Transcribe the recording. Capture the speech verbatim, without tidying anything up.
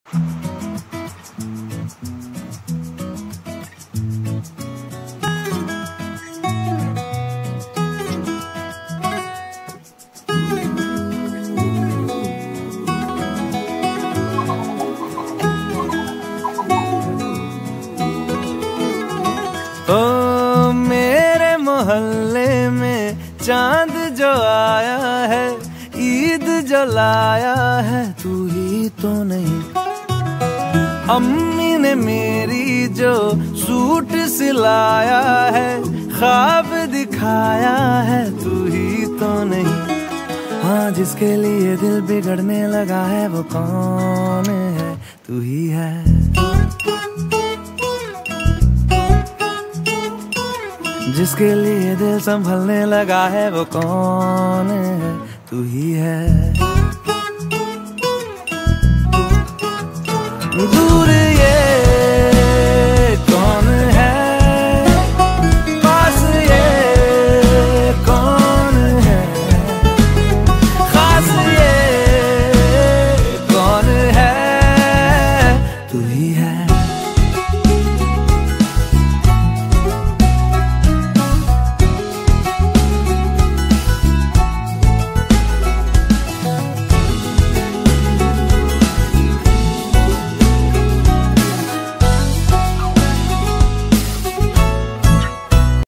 ओ मेरे मोहल्ले में चांद जो आया है, ईद जो लाया है, तू ही तो नहीं। अम्मी ने मेरी जो सूट सिलाया है, ख्वाब दिखाया है, तू ही तो नहीं। हाँ, जिसके लिए दिल बिगड़ने लगा है वो कौन है? तू ही है। जिसके लिए दिल संभलने लगा है वो कौन है? तू ही है। दूर